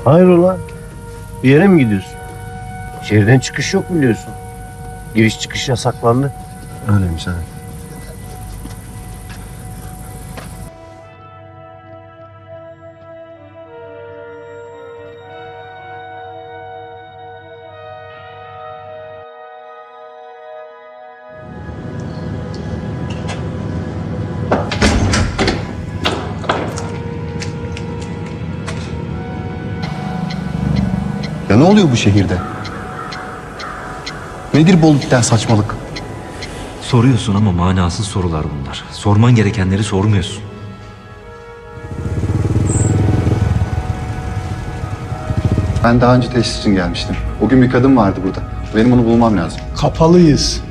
Hayrola? Bir yere mi gidiyorsun? Şehirden çıkış yok biliyorsun. Giriş çıkış yasaklandı. Öyleymiş evet. Ya ne oluyor bu şehirde? Nedir bu olup biten saçmalık? Soruyorsun ama manasız sorular bunlar. Sorman gerekenleri sormuyorsun. Ben daha önce tesis için gelmiştim. O gün bir kadın vardı burada. Benim onu bulmam lazım. Kapalıyız.